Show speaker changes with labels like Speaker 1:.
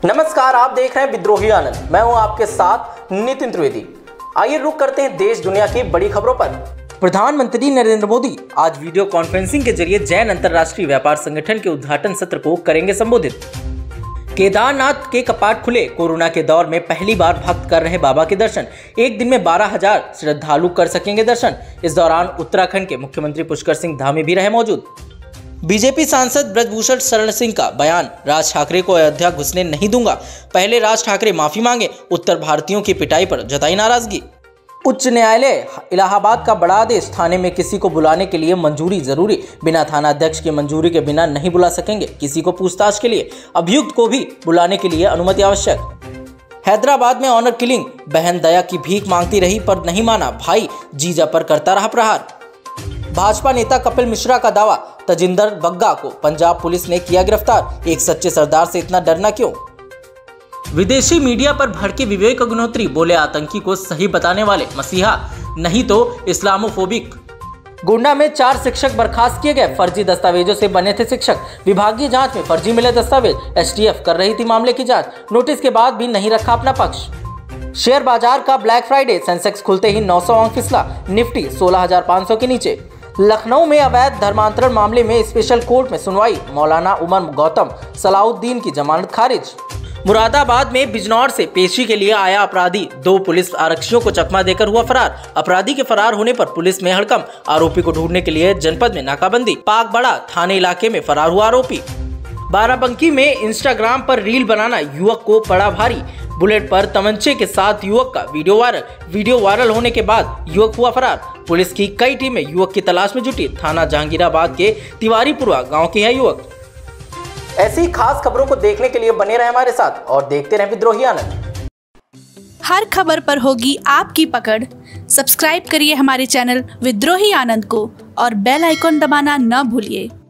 Speaker 1: नमस्कार, आप देख रहे हैं विद्रोही आनंद। मैं हूं आपके साथ नितिन त्रिवेदी। आइए रुक करते हैं देश दुनिया की बड़ी खबरों पर। प्रधानमंत्री नरेंद्र मोदी आज वीडियो कॉन्फ्रेंसिंग के जरिए जैन अंतर्राष्ट्रीय व्यापार संगठन के उद्घाटन सत्र को करेंगे संबोधित। केदारनाथ के कपाट खुले। कोरोना के दौर में पहली बार भक्त कर रहे बाबा के दर्शन। एक दिन में 12,000 श्रद्धालु कर सकेंगे दर्शन। इस दौरान उत्तराखंड के मुख्यमंत्री पुष्कर सिंह धामी भी रहे मौजूद। बीजेपी सांसद ब्रजभूषण शरण सिंह का बयान, राज ठाकरे को अयोध्या घुसने नहीं दूंगा। पहले राज ठाकरे माफी मांगे। उत्तर भारतीयों की पिटाई पर जताई नाराजगी। उच्च न्यायालय इलाहाबाद का बड़ा आदेश, थाने में किसी को बुलाने के लिए मंजूरी जरूरी। बिना थाना अध्यक्ष की मंजूरी के बिना नहीं बुला सकेंगे किसी को पूछताछ के लिए। अभियुक्त को भी बुलाने के लिए अनुमति आवश्यक। हैदराबाद में ऑनर किलिंग, बहन दया की भीख मांगती रही पर नहीं माना। भाई जीजा पर करता रहा प्रहार। भाजपा नेता कपिल मिश्रा का दावा, तजिंदर बग्गा को पंजाब पुलिस ने किया गिरफ्तार। एक सच्चे सरदार से इतना डरना क्यों। विदेशी मीडिया पर भड़के विवेक अग्निहोत्री, बोले आतंकी को सही बताने वाले मसीहा नहीं तो इस्लामोफोबिक। गोंडा में 4 शिक्षक बर्खास्त किए गए। फर्जी दस्तावेजों से बने थे शिक्षक। विभागीय जांच में फर्जी मिले दस्तावेज। एसटीएफ कर रही थी मामले की जांच। नोटिस के बाद भी नहीं रखा अपना पक्ष। शेयर बाजार का ब्लैक फ्राइडे, सेंसेक्स खुलते ही 900 अंक फिसला। निफ्टी 16,500 के नीचे। लखनऊ में अवैध धर्मांतरण मामले में स्पेशल कोर्ट में सुनवाई। मौलाना उमर गौतम सलाउद्दीन की जमानत खारिज। मुरादाबाद में बिजनौर से पेशी के लिए आया अपराधी 2 पुलिस आरक्षियों को चकमा देकर हुआ फरार। अपराधी के फरार होने पर पुलिस में हड़कंप। आरोपी को ढूंढने के लिए जनपद में नाकाबंदी। पाक बड़ा थाने इलाके में फरार हुआ आरोपी। बाराबंकी में इंस्टाग्राम पर रील बनाना युवक को पड़ा भारी। बुलेट पर तमंचे के साथ युवक का वीडियो वायरल होने के बाद युवक हुआ फरार। पुलिस की कई टीमें युवक की तलाश में जुटी। थाना जहांगीराबाद के तिवारीपुरा गांव के है युवक। ऐसी खास खबरों को देखने के लिए बने रहे हमारे साथ और देखते रहे विद्रोही आनंद।
Speaker 2: हर खबर पर होगी आपकी पकड़। सब्सक्राइब करिए हमारे चैनल विद्रोही आनंद को और बेल आइकॉन दबाना न भूलिए।